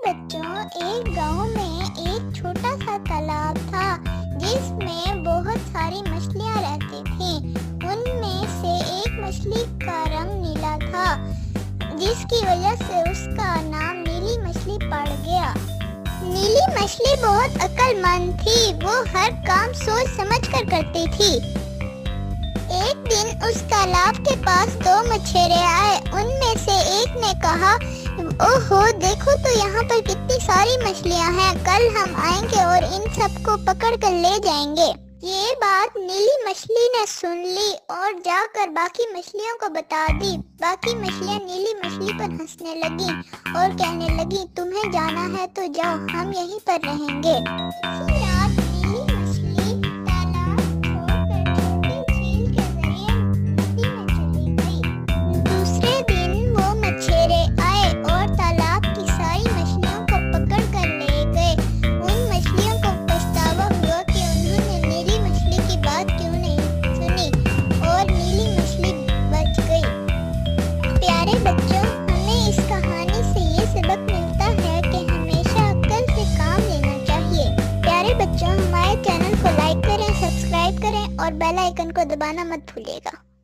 बच्चों, एक गांव में एक छोटा सा तालाब था जिसमें बहुत सारी मछलियां रहती थीं। उनमें से एक मछली का रंग नीला था, जिसकी वजह से उसका नाम नीली मछली पड़ गया। नीली मछली बहुत अक्लमंद थी, वो हर काम सोच समझ कर करती थी। एक दिन उस तालाब के पास दो मछेरे आए। उनमें से एक ने कहा, ओहो देखो तो यहाँ पर कितनी सारी मछलियाँ हैं, कल हम आएंगे और इन सबको पकड़ कर ले जाएंगे। ये बात नीली मछली ने सुन ली और जाकर बाकी मछलियों को बता दी। बाकी मछलियाँ नीली मछली पर हंसने लगी और कहने लगी, तुम्हें जाना है तो जाओ, हम यहीं पर रहेंगे। इसी रात नीली मछली तालाब छोड़कर छोटी झील के जरिए नदी में चली गई। दूसरे दिन वो मछेरे आए और तालाब की सारी मछलियों को पकड़ कर ले गए। उन मछलियों को पछतावा हुआ कि उन्होंने नीली मछली की बात क्यों नहीं सुनी और नीली मछली बच गई। प्यारे बच्चों, हमें इस कहानी से ये सबक मिलता है कि हमेशा अक्ल से काम लेना चाहिए। प्यारे बच्चों, हमारे चैनल को लाइक करें, सब्सक्राइब करें और बेल आइकन को दबाना मत भूलिएगा।